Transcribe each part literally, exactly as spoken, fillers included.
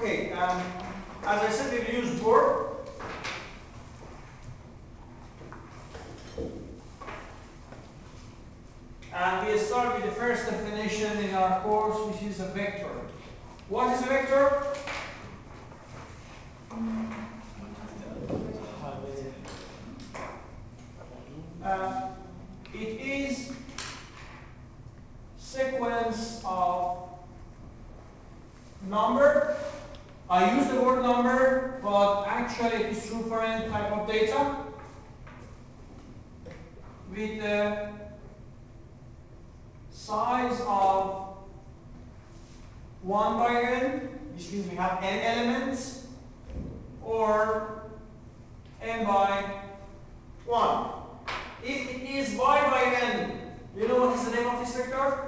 Okay, um, as I said, we've used Word. And we start with the first definition in our course, which is a vector. What is a vector? Uh, it is sequence of number. I use the word number, but actually it is true for any type of data with the size of one by n, which means we have n elements, or n by one. If it is y by n, you know what is the name of this vector?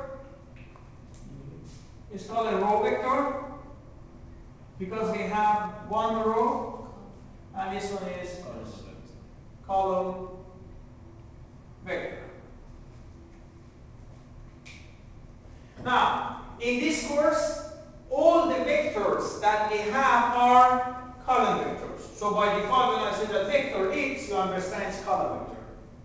It's called a row vector because we have one row and this one is column vector. Now, in this course, all the vectors that we have are column vectors. So by default, when I say that vector x, you understand it's column vector.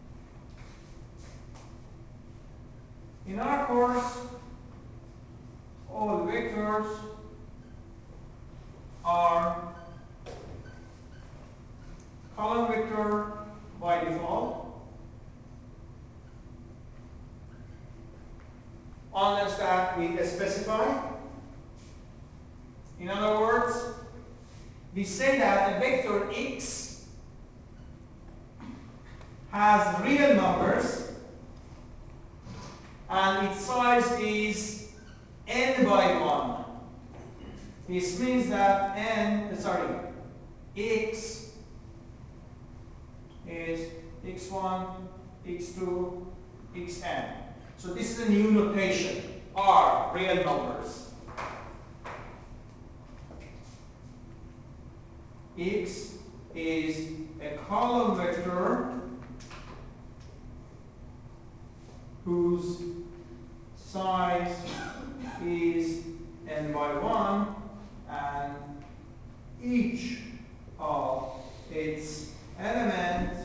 In our course, all vectors are column vector by default, unless that we specify. In other words, we say that a vector x has real numbers and its size is n by one. This means that n, sorry, x is x one, x two, xn. So this is a new notation, R, real numbers. X is a column vector whose size is n by one and each of its elements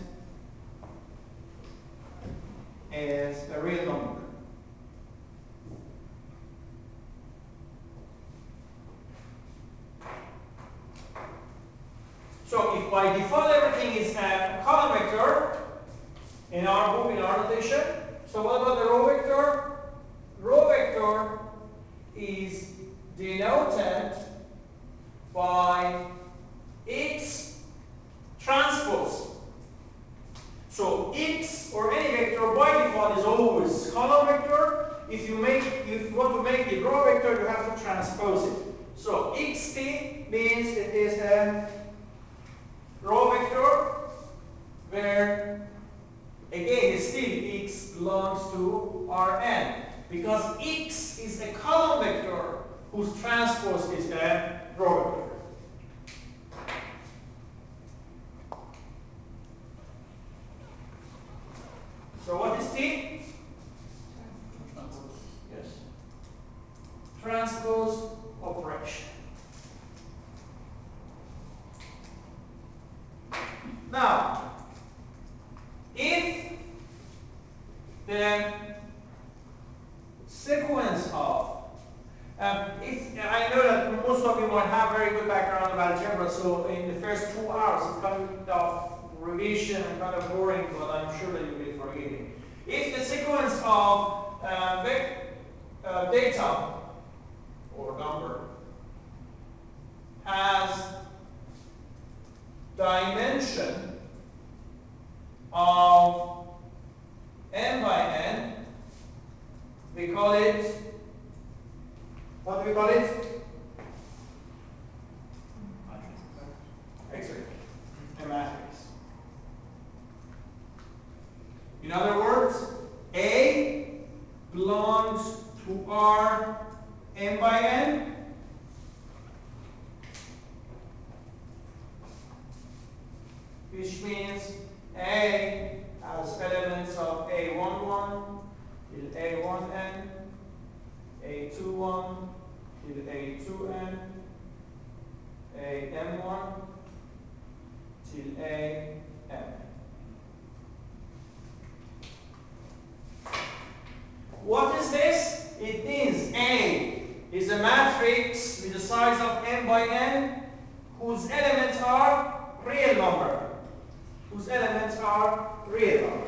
is a real number. So if by default everything is a column vector in our book, in our notation, so what about the row vector? Row vector is denoted by x transpose. So x or any vector by default is always column vector. If you make, if you want to make it row vector, you have to transpose it. So xt means it is a row vector where again still x belongs to Rn because x is a column vector whose transpose is a row vector. So what is T? Yes. Transpose operation. Now, if the sequence of, um, if I know that most of you might have very good background of algebra, so in the first two hours it's kind of revision and kind of boring, but I'm sure that you will forget it. If the sequence of uh, uh, data or number has dimension of n by n, we call it, what do we call it? X-ray, a matrix. In other words, A belongs to R n by n, which means A has elements of A one one till A one n, A two one till A two n, A M one till A M. What is this? It means A is a matrix with a size of m by n whose elements are real number. Whose elements are real numbers.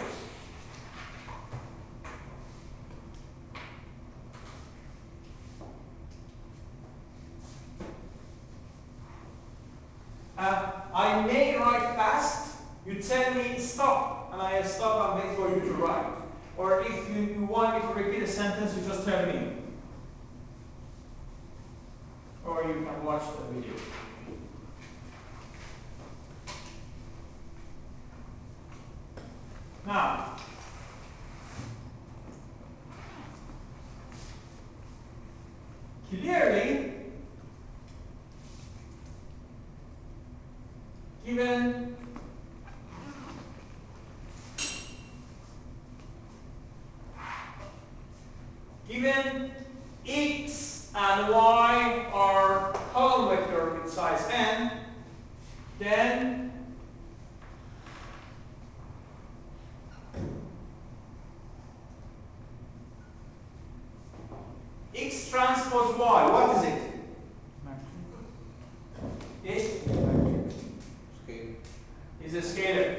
Uh, I may write fast. You tell me stop, and I stop and wait for you to write. Or if you, you want me to repeat a sentence, you just tell me. Or you can watch the video. Now, clearly, given given x and y are column vector with size n, then x transpose y, what is it? Yes? Scale. Is a scalar.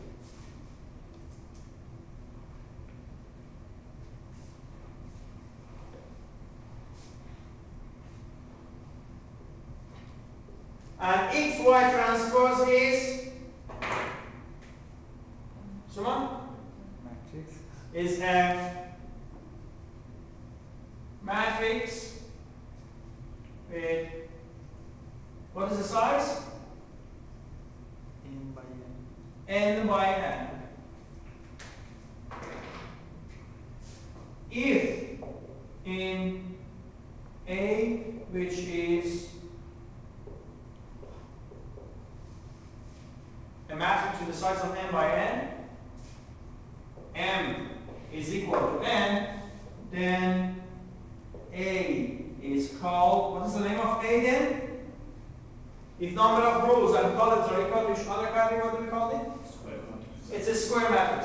And x y transpose is someone Matrix. is a matrix with what is the size? N by N. N by n. If in A, which is a matrix with the size of n by n, m is equal to n, then A is called, what is the name of A then? If number of rows and columns are equal to each other, what do we call it? Square matrix. It's a square matrix.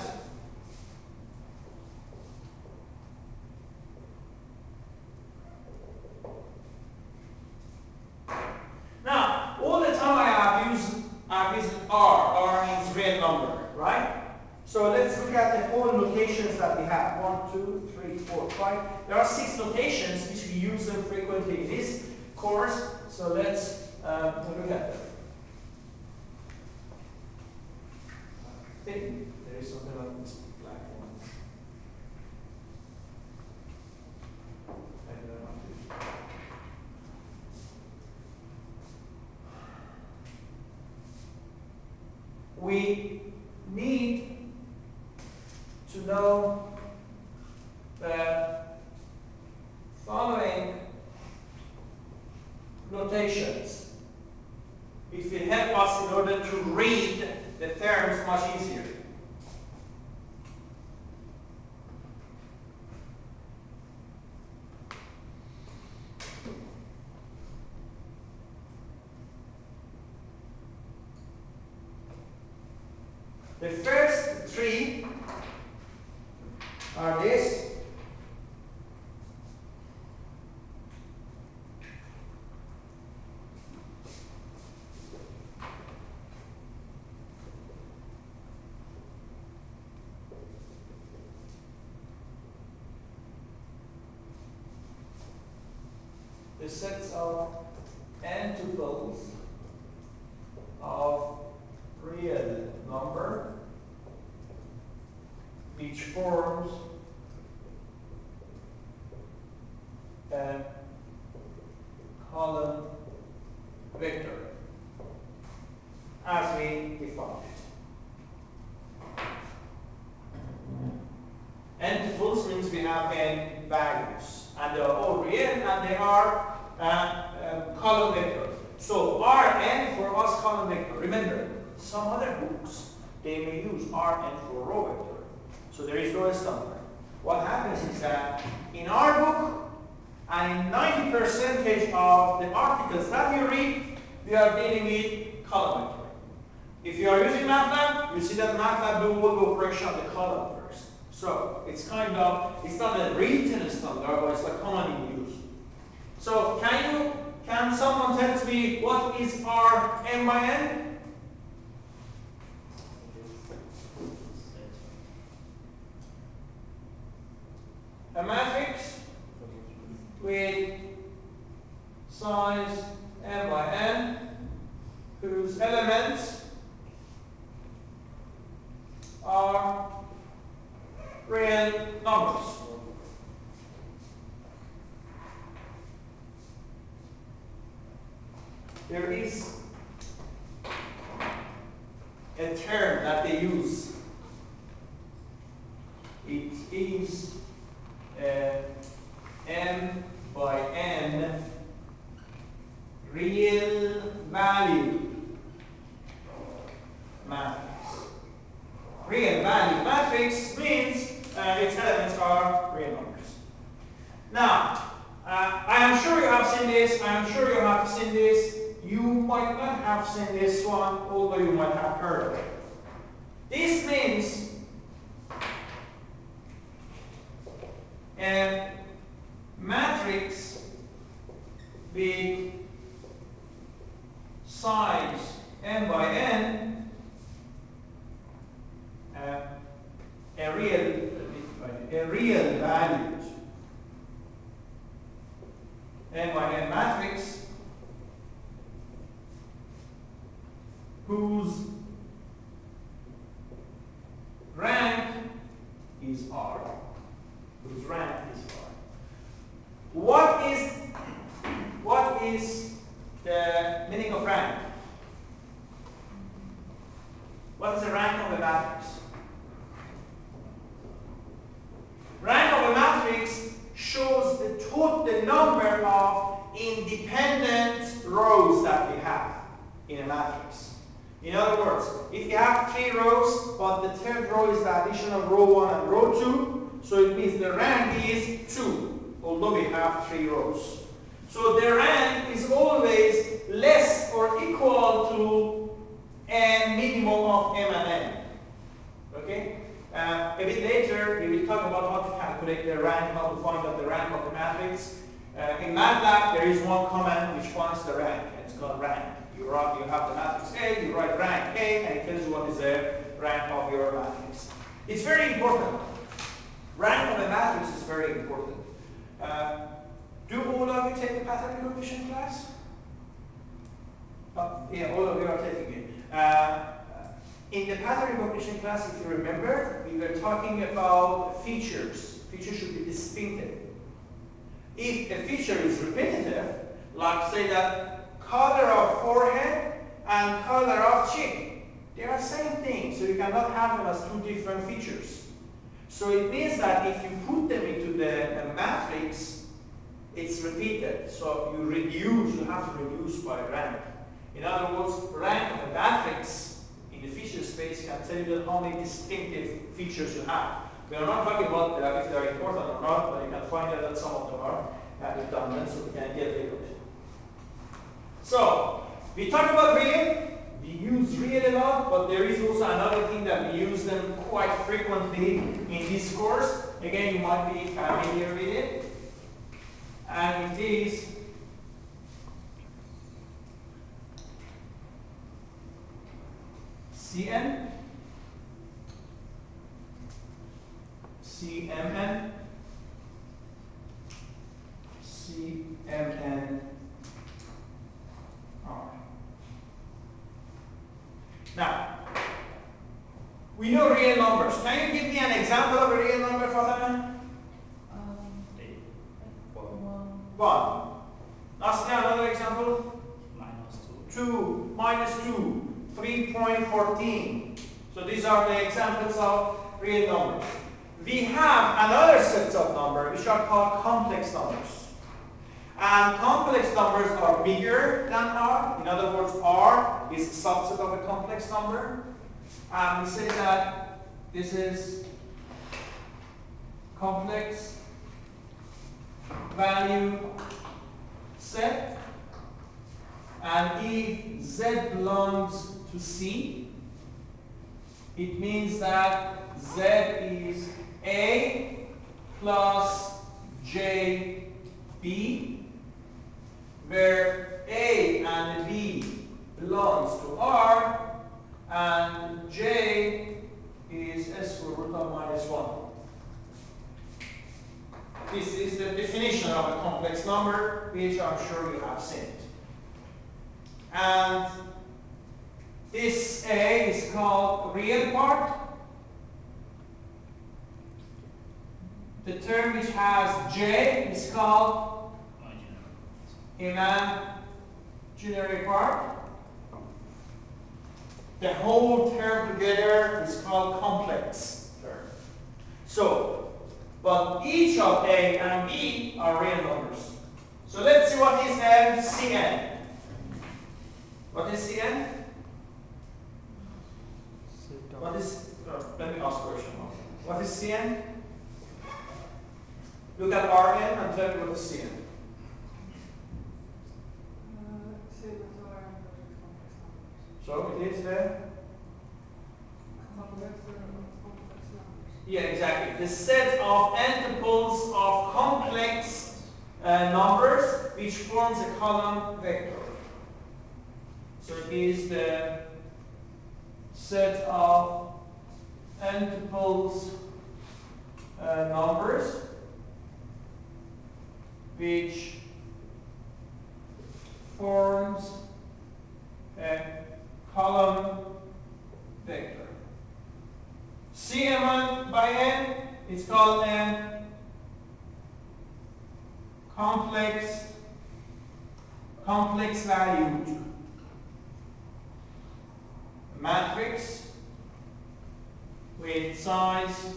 Now, all the time I have used, I have used R. R means real number, right? So let's look at the whole notations that we have. One, two, three, four, five. There are six notations which we use them frequently in this course. So let's uh, look at them. I think there is something like this black one. I don't know. We need to know the following notations. It will help us in order to read the terms much easier. The first three are this. The sets of n tuples of real number which forms a column vector as we defined it. N tuples means we have n values and they are all real and they are uh, uh, column vector. So Rn for us column vector. Remember, some other books they may use Rn for row vector. So there is no standard. What happens is that in our book and in ninety percent of the articles that you read, we are dealing with column vector. If you are using MATLAB, you see that MATLAB do all the operation of the column first. So it's kind of, it's not a written standard, but it's like commonly used. So can you, can someone tell me what is our n by n? A matrix with size n by n, whose elements are real numbers. There is a term that they use. It is uh, n by n real value matrix. Real value matrix means uh, its elements are real numbers. Now, uh, I am sure you have seen this. I am sure you have seen this. You might not have seen this one, although you might have heard of it. This means a matrix with size n by n, uh, a real a real values n by n matrix whose rank is R. Whose rank is R. What is what is the meaning of rank? What is the rank of a matrix? Rank of a matrix shows the total the number of independent rows that we have in a matrix. In other words, if you have three rows, but the third row is the addition of row one and row two, so it means the rank is two, although we have three rows. So the rank is always less or equal to a minimum of m and n. Okay? Uh, a bit later, we will talk about how to calculate the rank, how to find out the rank of the matrix. Uh, in MATLAB, there is one command which finds the rank, and it's called rank. You, write, you have the matrix A, you write rank A, and it tells you what is the rank of your matrix. It's very important. Rank of a matrix is very important. Uh, do all of you take the pattern recognition class? Oh, yeah, all of you are taking it. Uh, in the pattern recognition class, if you remember, we were talking about features. Features should be distinctive. If a feature is repetitive, like say that color of forehead and color of chin, they are the same thing, so you cannot have them as two different features. So it means that if you put them into the, the matrix, it's repeated. So you reduce, you have to reduce by rank. In other words, rank of a matrix in the feature space can tell you how many distinctive features you have. We are not talking about uh, if they are important or not, but you can find out that some of them are uh, redundant, so we can get rid of it. So, we talk about real, we use real a lot, but there is also another thing that we use them quite frequently in this course. Again, you might be familiar with it. And it is C N, C M N, C M N, R. Now, we know real numbers. Can you give me an example of a real number, Fatima? Um, one. One. Nastia, another example? Minus two. Two, minus two, three point one four. So these are the examples of real numbers. We have another set of numbers which are called complex numbers. And complex numbers are bigger than R. In other words, R is a subset of a complex number. And we say that this is complex value set and if Z belongs to C, it means that Z is A plus J B, where A and B belongs to R and J is S square root of minus one. This is the definition of a complex number, which I'm sure you have seen it. And this A is called real part. The term which has J is called imaginary part. The whole term together is called complex term. So, but each of A and B are real numbers. So let's see what is M C N. What is C N? What is, uh, let me ask a question. What is C N? Look at R N and tell me what is C N. So it is the? Yeah, exactly. The set of antiples of complex uh, numbers which forms a column vector. So it is the set of antiples uh, numbers which forms a column vector. C M one by N is called a complex complex valued matrix with size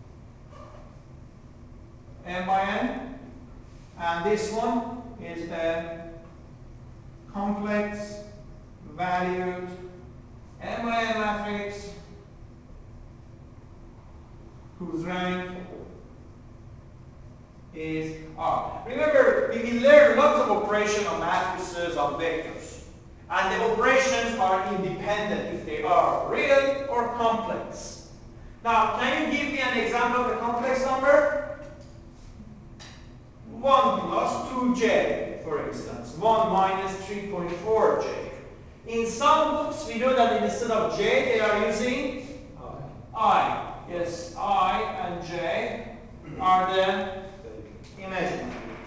M by N, and this one is the complex valued M by N matrix whose rank is R. Remember, we will learn lots of operations on matrices of vectors. And the operations are independent if they are real or complex. Now, can you give me an example of a complex number? one plus two j, for instance. one minus three point four j. In some books, we know that instead of j, they are using I. Yes, I and j are the imaginary.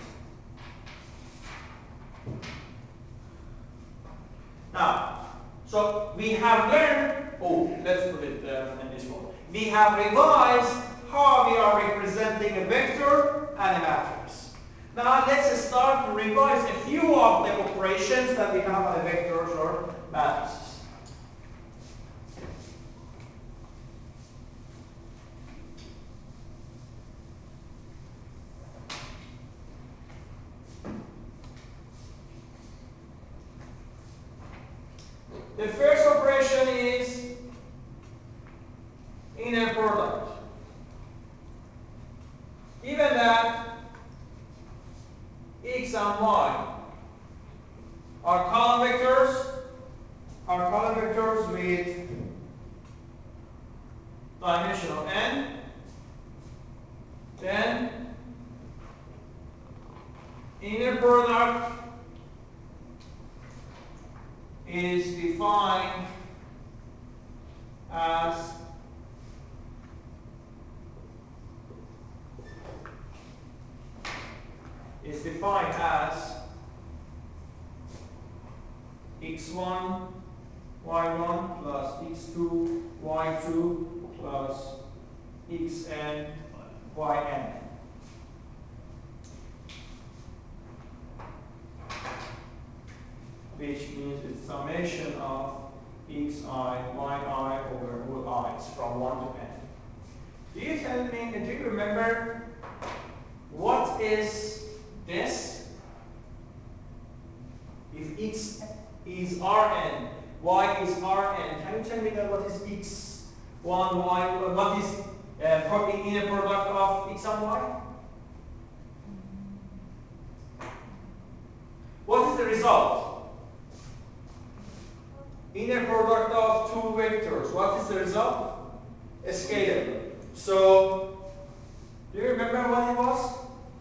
Now, so we have learned, oh, let's put it uh, in this one. We have revised how we are representing a vector and a matrix. Now, let's start to revise a few of the operations that we have on the vectors or matrices. The first operation is inner product. Given that x and y are column vectors, are column vectors with dimension of n, then inner product is defined as is defined as x one y one plus x two y two plus xn yn. Which means it's summation of xi, yi over all i's from one to n. Do you tell me, do you remember what is this? If x is Rn, y is Rn, can you tell me that what is x one, y, what is uh, the inner product of x and y? What is the result? inner product of two vectors. What is the result? A scalar. So, do you remember what it was?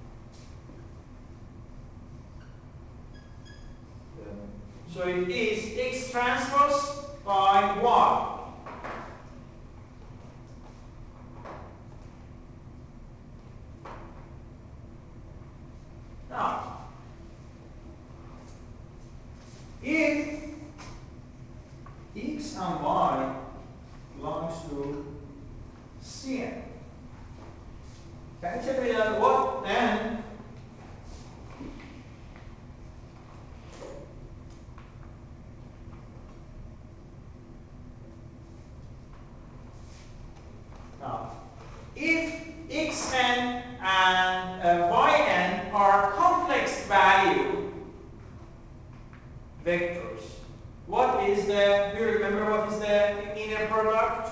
So it is X transpose by Y. Now, if X and Y belongs to C N, can you tell me that what then? Now, if Xn and uh, Yn are complex value vectors, what is the, do you remember what is the inner product?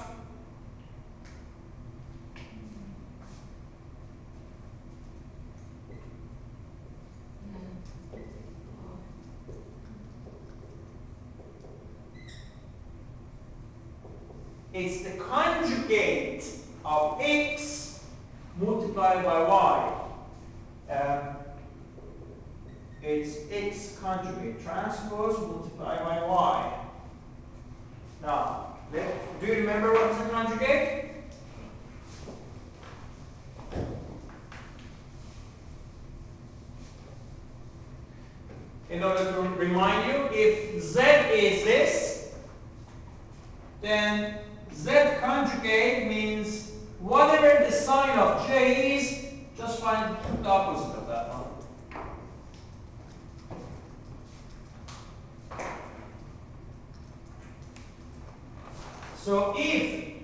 It's the conjugate of X multiplied by Y. Um, it's X conjugate transpose multiplied by Y. Now, let, do you remember what's the conjugate? In order to remind you, if Z is this, then Z conjugate means whatever the sign of J is, just find the opposite of that one. So if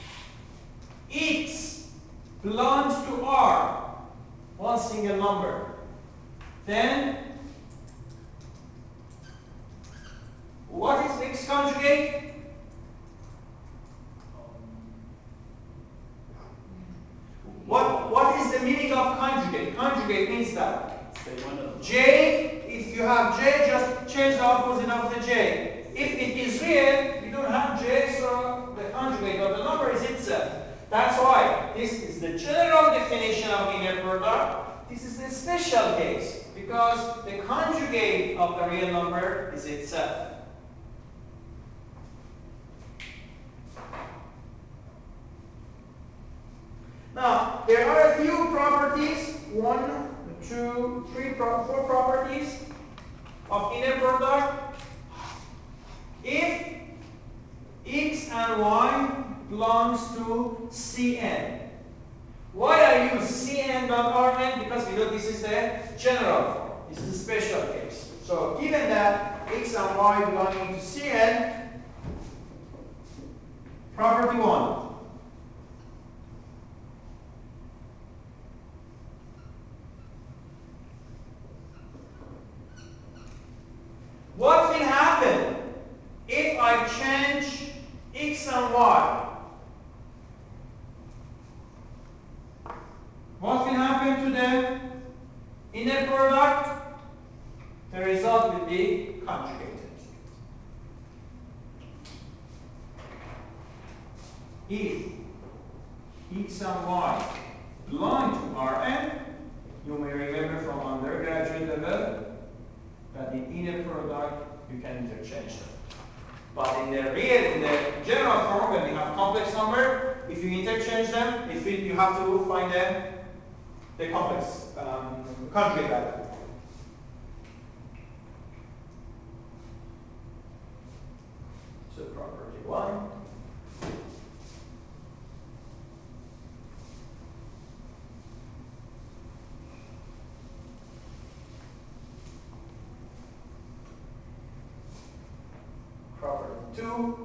X belongs to R, one single number, then what is X conjugate? What, what is the meaning of conjugate? Conjugate means that J, if you have J, just change the opposite of the J. If it is real, you don't have J, so the conjugate of the number is itself. That's why this is the general definition of inner product. This is the special case because the conjugate of the real number is itself. Now, there are a few properties, one, two, three, four properties of inner product. If X and Y belongs to C N. Why I use C N dot R N? Because we know this is the general form. This is a special case. So, given that X and Y belonging to C N, property one. What will happen if I change X and Y? What will happen to the inner product? The result will be conjugated. If X and Y belong to R N, you may remember from undergraduate level that the inner product you can interchange them. But in the real, in the general form, when we have complex number, if you interchange them, if it, you have to find the, the complex um, conjugate value. So property one. Property two.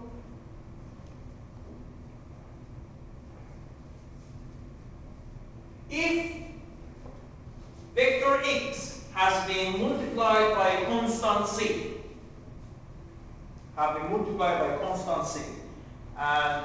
If vector X has been multiplied by a constant C, have been multiplied by a constant C, and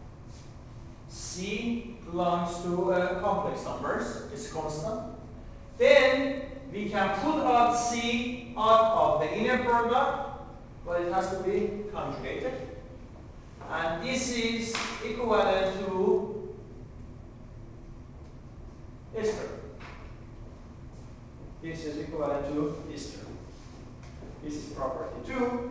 C belongs to uh, complex numbers, it's constant, then we can put out C out of the inner product, but it has to be conjugated. And this is equivalent to ester. This is equivalent to ester. This is property two.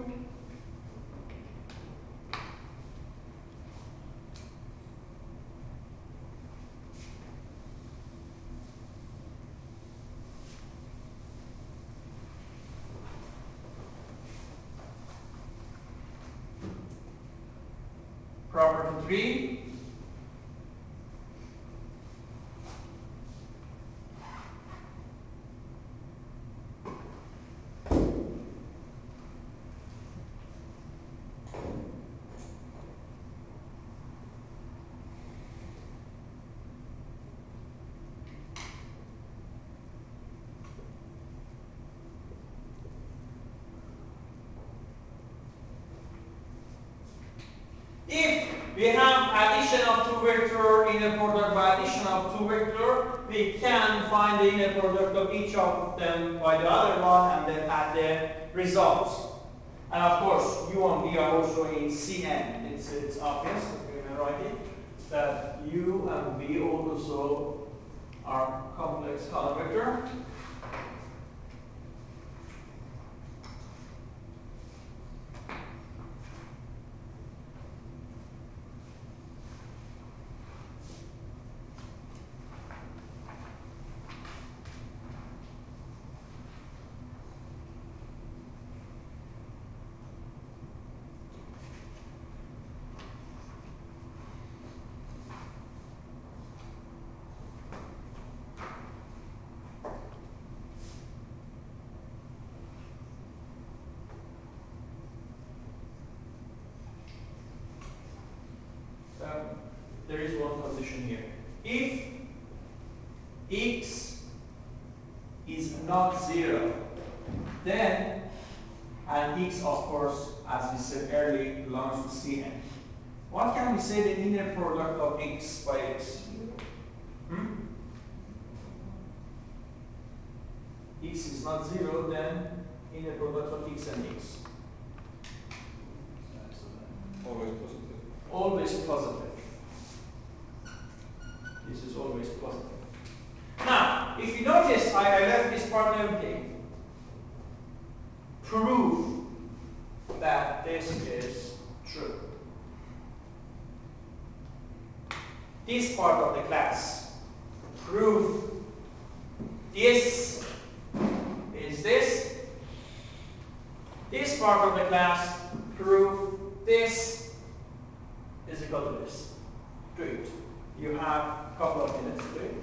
Property three. If we have addition of two vector inner product by addition of two vector, we can find the inner product of each of them by the other one and then add the results. And of course, U and V are also in C N. It's, it's obvious, if you can write it, that U and V also are complex column vector. There is one condition here. If x is not zero, then, and x of course, as we said earlier, belongs to C N. What can we say the inner product of x by x? Hmm? X is not zero, then inner product of x and x. Always positive. Always positive. This is always positive. Now, if you notice, I, I left this part empty. Prove that this is true. This part of the class. Prove this is this. This part of the class. Prove this is equal to this. Do it. You have a couple of minutes to do it.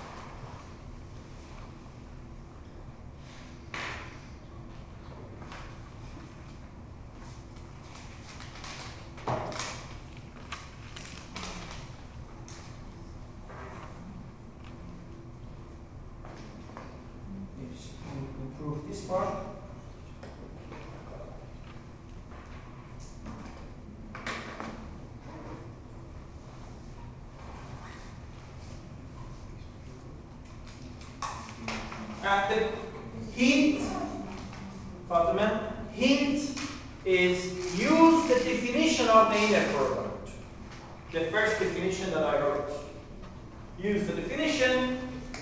Improve this part. Uh, the hint, Fatima, hint is use the definition of the inner product. The first definition that I wrote. Use the definition.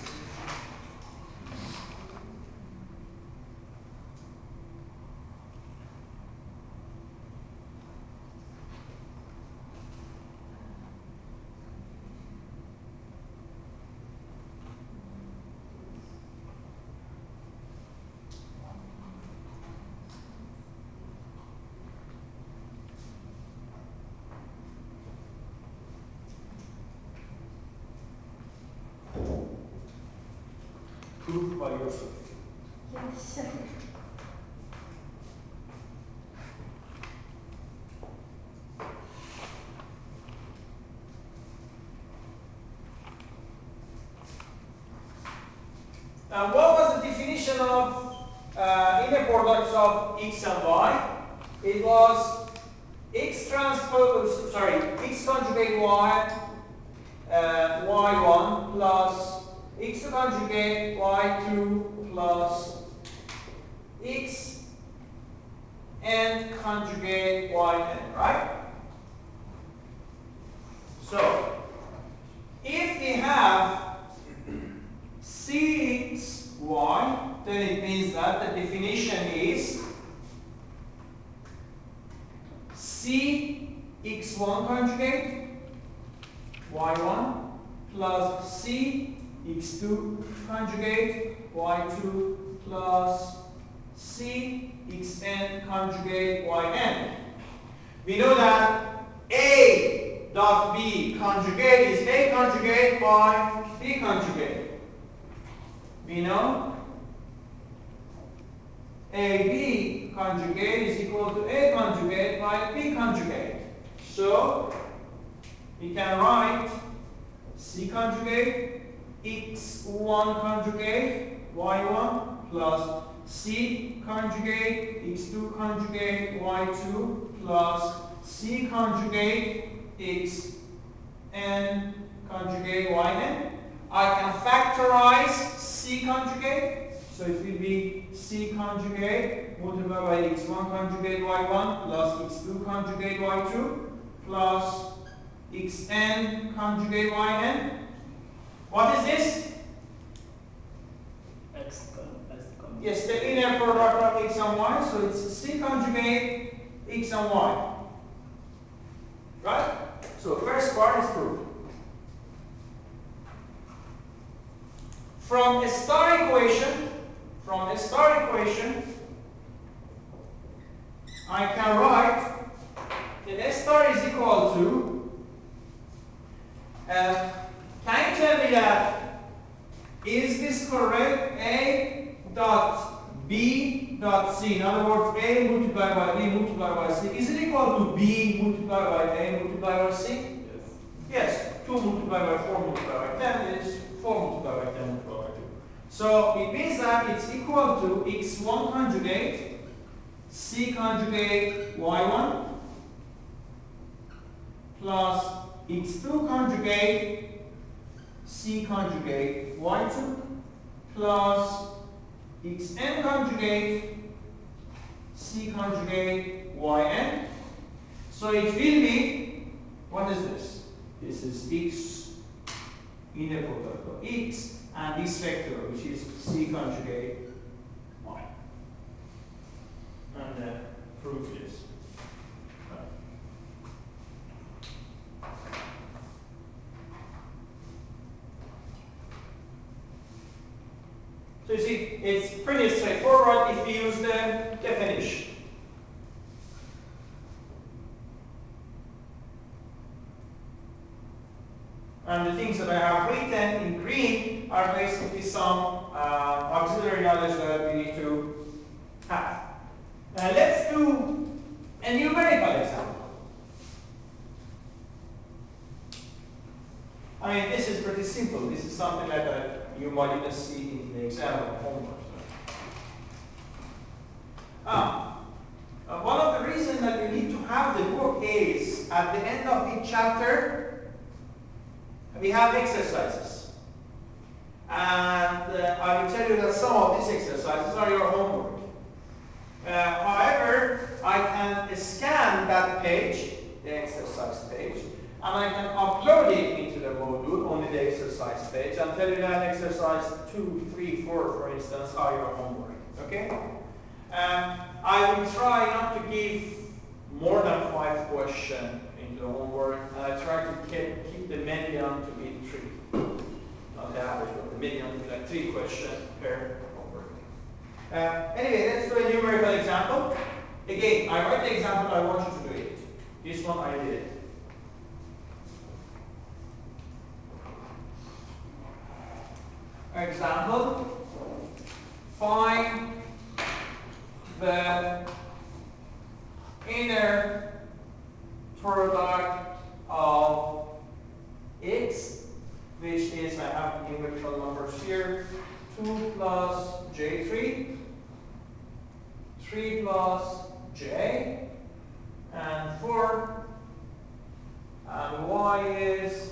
Prove by yourself. Yes, sir. Now, what was the definition of uh, inner products of x and y? It was x transpose, sorry, x conjugate y, uh, y one plus x conjugate y two plus x n conjugate yn, right? So, if we have cxy, then it means that the definition is c x one conjugate y one plus c x two conjugate y two plus c xn conjugate yn. We know that a dot b conjugate is a conjugate by b conjugate. We know ab conjugate is equal to a conjugate by b conjugate. So we can write c conjugate x one conjugate y one plus c conjugate x two conjugate y two plus c conjugate x n conjugate yn. I can factorize c conjugate, so it will be c conjugate multiplied by x one conjugate y one plus x two conjugate y two plus xn conjugate yn. What is this? X con S con. Yes, the inner product of x and y, so it's c conjugate x and y. Right? So first part is proved. From a star equation, from a star equation, I can write that S star is equal to, uh, can you tell me that, is this correct? A dot B dot C, in other words, A multiplied by B multiplied by C, is it equal to B multiplied by A multiplied by C? Yes. Yes, two multiplied by four multiplied by ten is four multiplied by ten multiplied by two. So it means that it's equal to x one conjugate c conjugate y one plus x two conjugate c conjugate y two plus xn conjugate c conjugate yn. So it will be, what is this? This is x inner product of x and this vector, which is c conjugate y. And the proof is. So you see, it's pretty straightforward if you use the definition. And the things that I have written in green are basically some uh, auxiliary knowledge that we need to have. Now let's do a numerical example. I mean, this is pretty simple. This is something like that you might even see in the exam or homework. Ah, uh, one of the reasons that we need to have the book is at the end of each chapter, we have exercises. And uh, I will tell you that some of these exercises are your homework. Uh, however, I can scan that page, the exercise page, and I can upload it into the module, only the exercise page, and tell you that exercise two, three, four, for instance, are your homework. Okay? Um, I will try not to give more than five questions into the homework, and I try to keep, keep the median to be three. Not the average, but the median to be like three questions per homework. Uh, anyway, let's do a numerical example. Again, I write the example, I want you to do it. This one I did. Example, find the inner product of x, which is, I have numerical numbers here, two plus j three, three plus j, and four, and y is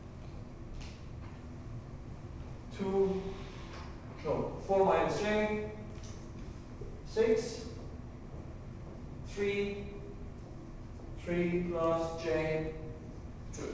two, no, four minus j, six, three, three plus j two.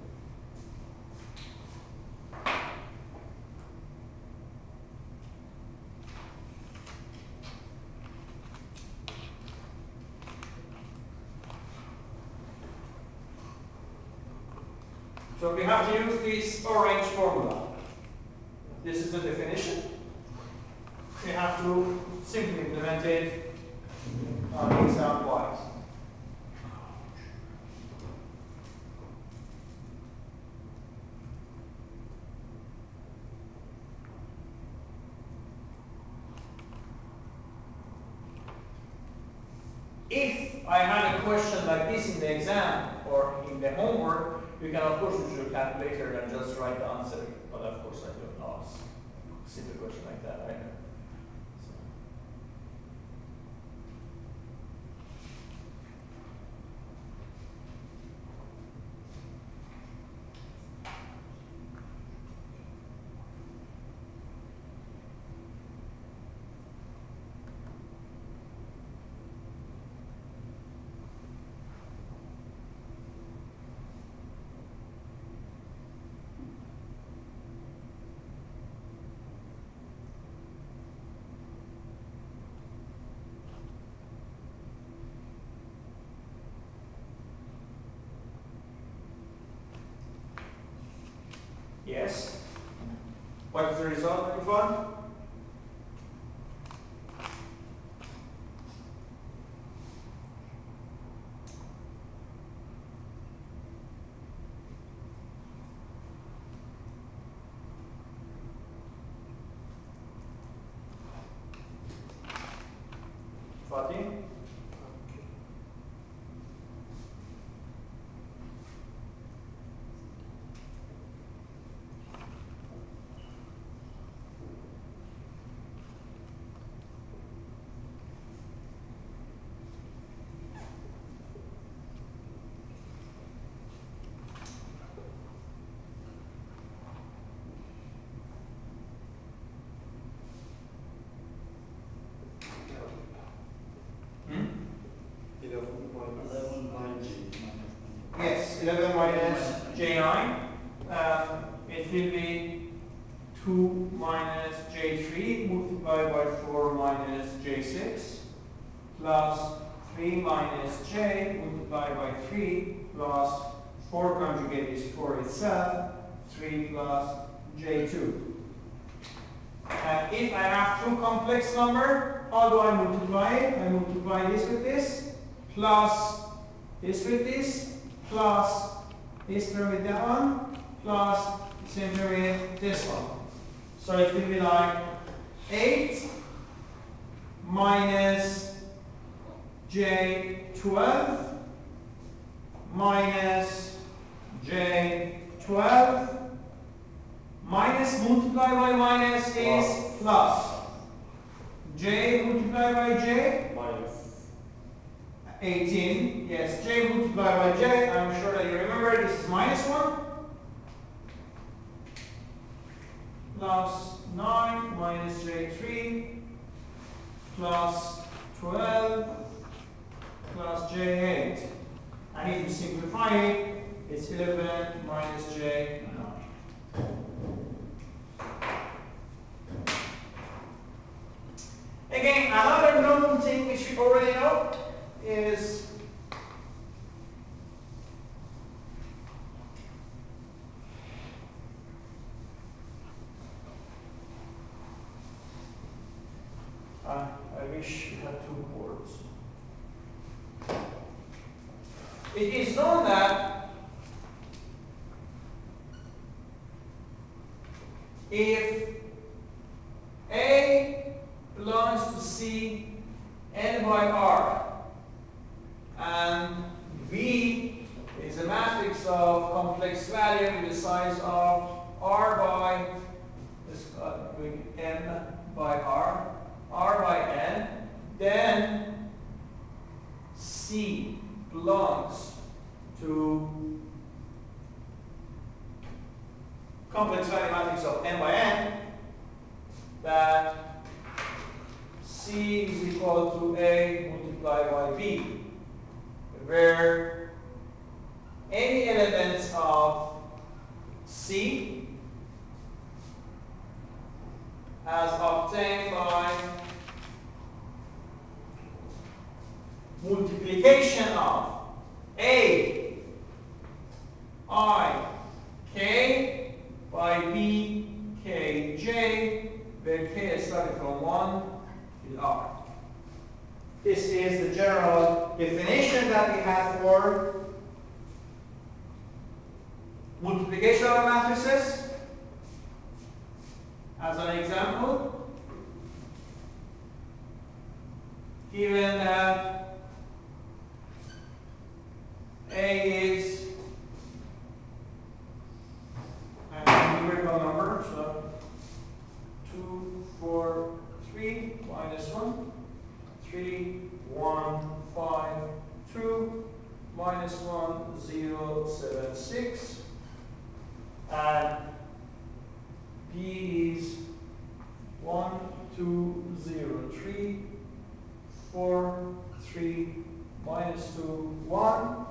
So we have to use this orange formula. This is the definition. We have to simply implement it on exam wise. If I had a question like this in the exam or in the homework, you can of course use your calculator and just write the answer. But of course I don't know. Simple question like that, right? So. Yes. What is the result, everyone? Fatih? Yes, eleven minus j nine. Um, it will be two minus j three multiplied by four minus j six plus three minus j multiplied by three plus four conjugate is four itself, three plus j two. And if I have two complex number, how do I multiply it? I multiply this with this, plus this with this, plus this term with that one, plus same term with this one. So it will be like eight minus j twelve minus j twelve minus multiplied by minus is plus. J multiplied by j? Minus. eighteen. Yes, j multiplied by j. I'm sure that you remember this is minus one. Plus nine minus j three plus twelve plus j eight. And if you simplify it, it's eleven minus j nine. Again, another known thing which we already know is uh, I wish we had two chords. It is known that if A belongs to C n by R and V is a matrix of complex value with the size of R by this uh, n by R, R by n, then C belongs to complex value matrix of n by n, that C is equal to A multiplied multiplied by B, where any elements of C as obtained by multiplication of A I K by B K J, where K is starting from one to R. This is the general definition that we have for multiplication of matrices. As an example, given that A is a numerical number, so two, four, three minus one, three, one, five, two, minus one, zero, seven, six, and B is one, two, zero, three, four, three, minus two, one,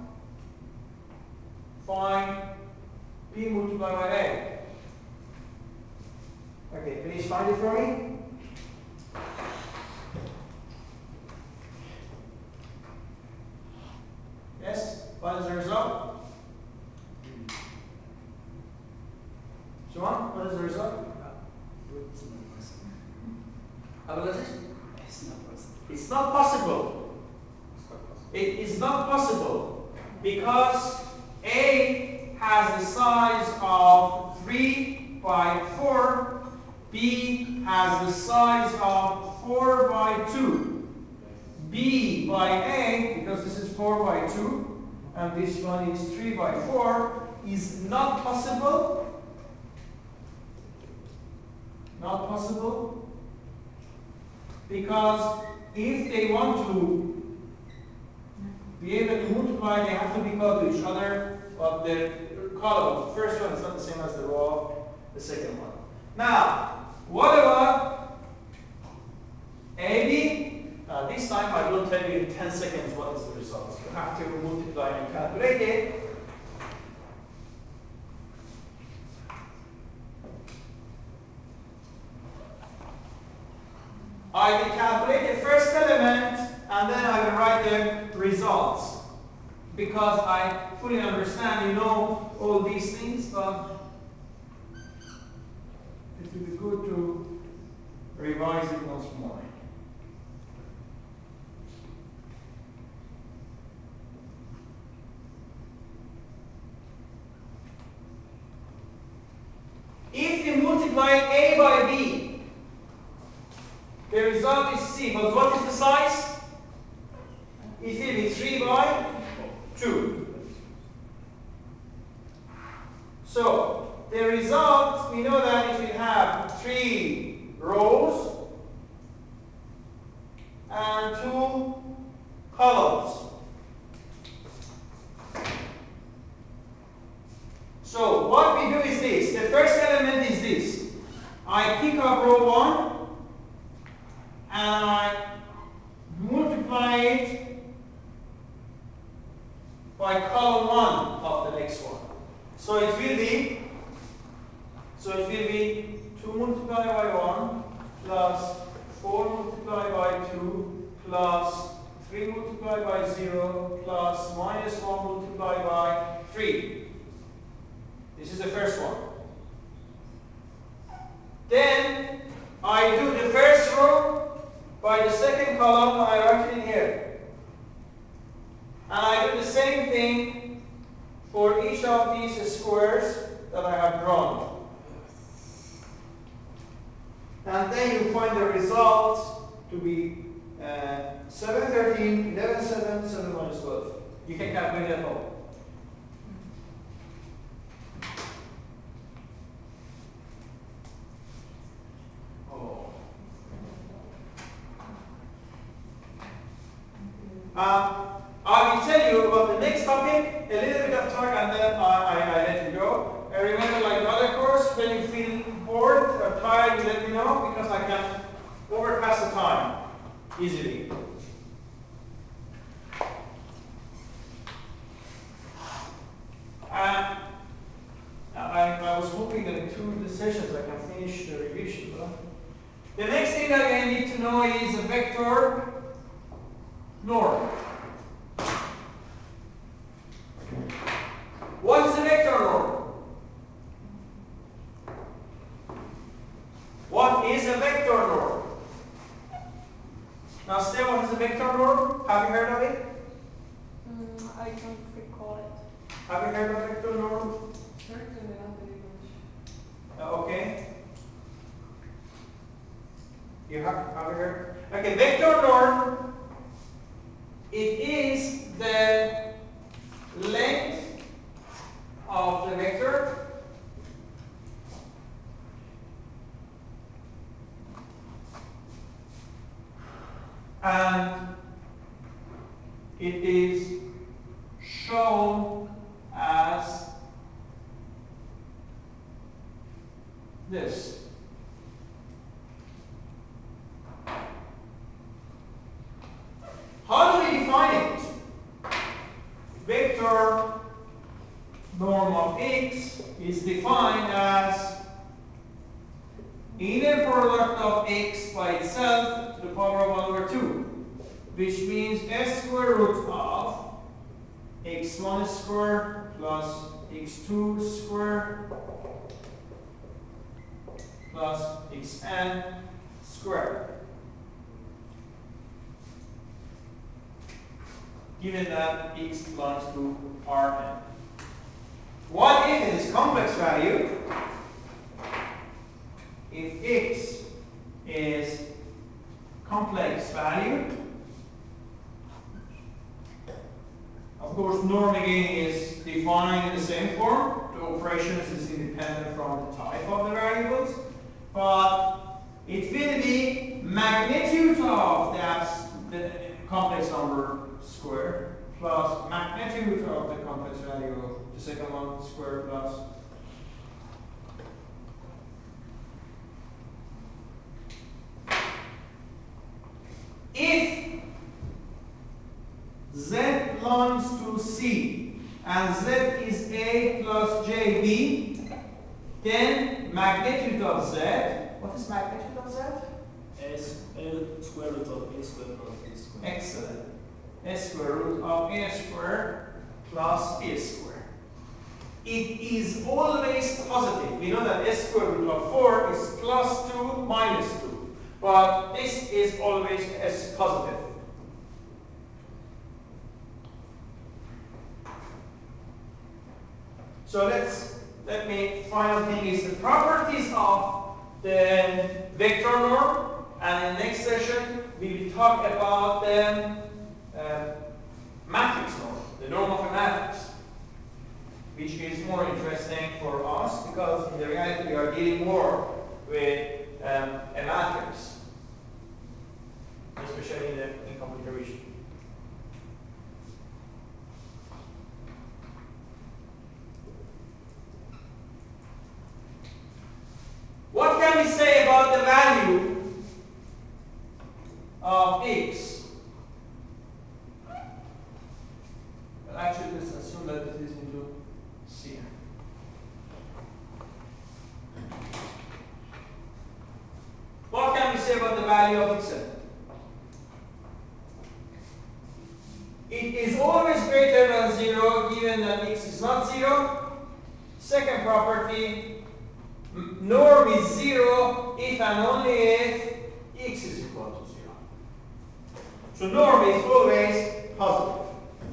find B multiplied by A. Okay, please find it for me. Yes, what is the result? Juan, what is the result? How about this? It's not possible. It's not possible. It is not possible because A has the size of three by four, B has the size of four by two. B by A, because this is four by two, and this one is three by four, is not possible. Not possible. Because if they want to be able to multiply, they have to be equal to each other, but the column, the first one is not the same as the row, the second one. Now, what about A B? Uh, this time I will tell you in ten seconds what is the result. You have to multiply and calculate it. I will calculate the first element and then I will write the results. Because I fully understand, you know all these things, but it will be good to revise it once more. If you multiply A by B, the result is C, but what is the size? It will be three by two. So, the result, we know that it will have three rows and two columns. So, what we do is this. The first element is this. I pick up row one and I multiply it by column one of the next one. So it will be, so it will be two multiplied by one plus four multiplied by two plus three multiplied by zero plus minus one multiplied by three. This is the first one. Then I do the first row by the second column, I write it in here. And I do the same thing for each of these squares that I have drawn. And then you find the result to be uh, seven, thirteen, eleven, seven, seven minus twelve. You can calculate at home. Uh, I will tell you about the next topic, a little bit of talk, and then I, I, I let you go. And remember, like the other course, when you feel bored or tired, you let me know, because I can overpass the time easily. vector norm. What is a vector norm? What is a vector norm? Now, Steve, what is a vector norm? Have you heard of it? Mm, I don't recall it. Have you heard of vector norm? Certainly not in English. Uh, okay. You have, have you heard? Okay, vector norm, it is the length of the vector and it is shown as this. How do we define it? Vector norm of x is defined as inner product of x by itself to the power of one over two, which means s square root of x one square plus x two square plus xn squared. Given that x belongs to Rn. What if it is complex value? If x is complex value, of course, norm again is defined in the same form. The operations is independent from the type of the variables, but it will be magnitude of that the complex number squared plus magnitude of the complex value of the second one squared plus if z belongs to C and z is A plus J B, then magnitude of z, what is magnitude of z? S L square root of A square plus B square. Excellent. S square root of A square plus B square. It is always positive. We know that S square root of four is plus two minus two. But this is always S positive. So let's, let me, final thing is the properties of the vector norm. And in the next session, we will talk about the uh, matrix norm, the norm of a matrix, which is more interesting for us because in the reality we are dealing more with um, a matrix, especially in, the, in computer vision. What can we say about the value of x? Well, actually, let's assume that it is into C. What can we say about the value of x? It is always greater than zero given that x is not zero. Second property, norm is zero if and only if x is equal to zero. So norm is always positive.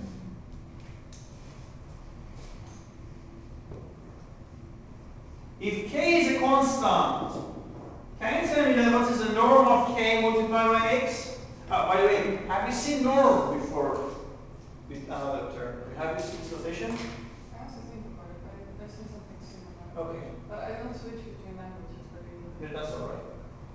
If k is a constant, can you tell me then what is the norm of k multiplied by x? Uh, by the way, have you seen norm before with another term? Have you seen this notation? I also think about it. I, I see something similar. Okay, But I don't switch between languages very yeah, easily. that's all right.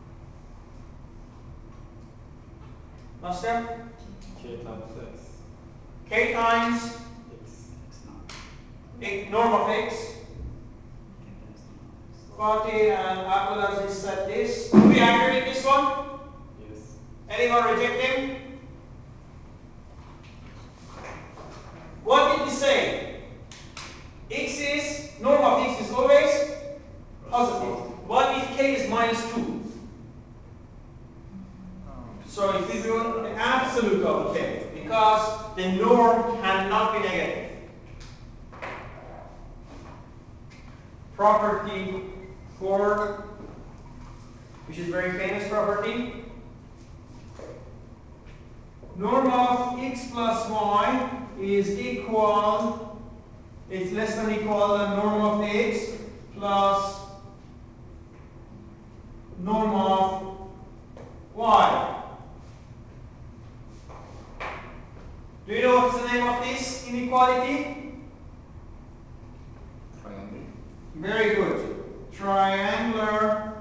Master? K times X. K times X. X naught. a norm of x. K times naught. forty and Abdullah is set this. Do we agree with this one? Yes. Anyone rejecting? What did we say? X is, norm of x is always positive. What if k is minus two? So if we do absolute of k, because the norm cannot be negative. Property four, which is very famous property. Norm of x plus y is equal, it's less than equal than norm of x plus norm of y. Do you know what's the name of this inequality? Triangle. Very good. Triangular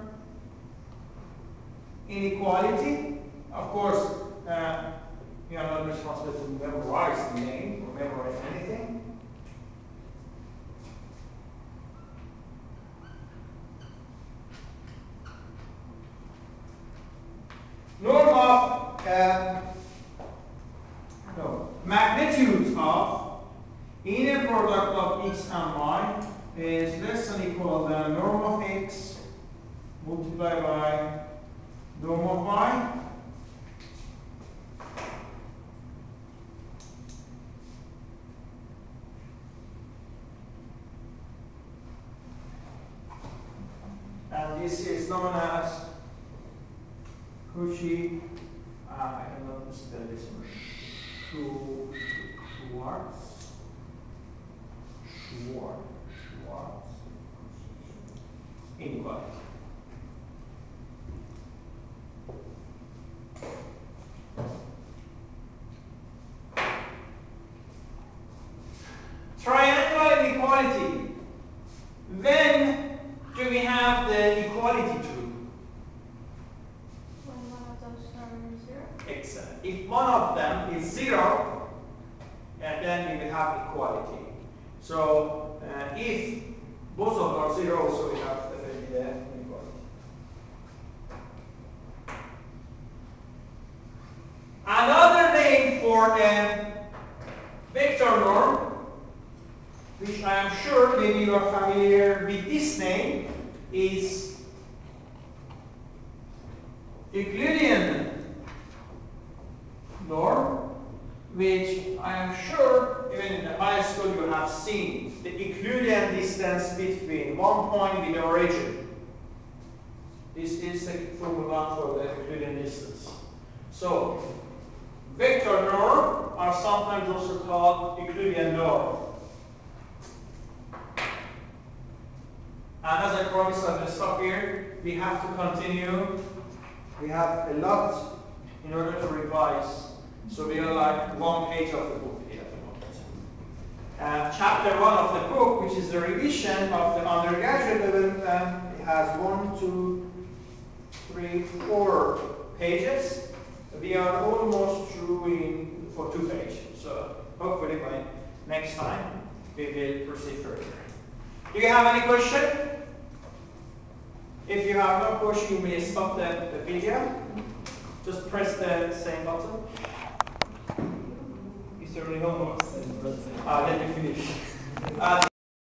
inequality. Of course, uh, you are not responsible to memorize the name or memorize anything. Norm of uh, no, magnitude of inner product of x and y is less than equal than norm of x multiplied by norm of y. And this is known as Cauchy, uh, I cannot spell this one, Schu- Schwartz, Schwartz, Schwartz, inequality. Triangular inequality. Then do we have the equality true? When one of those terms is zero. Excellent. If one of them is zero, and then we will have equality. So uh, if both of them are zero, so we have the, the inequality. Another name for a vector norm, which I am sure maybe you are familiar with this name, is Euclidean norm, which I am sure even in the high school you have seen the Euclidean distance between one point with the origin. This is the formula for the Euclidean distance. So vector norm are sometimes also called Euclidean norm. And as I promised, I'm going to stop here. We have to continue. We have a lot in order to revise. So we are like one page of the book here at the moment. Uh, chapter one of the book, which is the revision of the undergraduate level, um, it has one, two, three, four pages. We are almost through in for two pages. So hopefully by next time we will proceed further. Do you have any question? If you have no question, you may stop the, the video. Just press the same button. Is there any homework? Ah, let me finish. Uh,